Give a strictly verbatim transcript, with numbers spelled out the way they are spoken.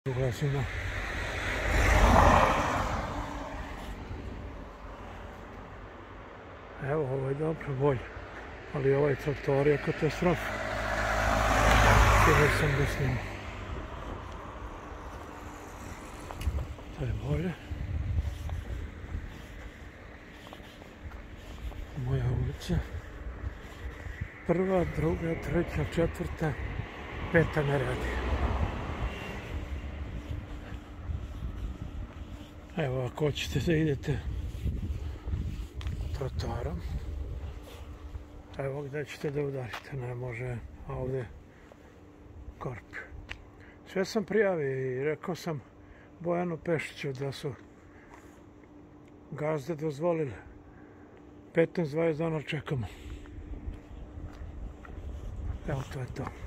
Uglasimo. Evo, ovo je dobro, bolje. Ali ovaj trotoar je katastrofa. Htio sam da snimam. To je bolje. Moja ulica. Prva, druga, treća, četvrta, peta ne radi. Evo, ako hoćete da idete trotoarom, evo gdje ćete da udarite, ne može ovdje korp. Sve sam prijavio i rekao sam Bojanu Pešiću da su gazde dozvolile. petnaest dvadeset dana čekamo. Evo, to je to.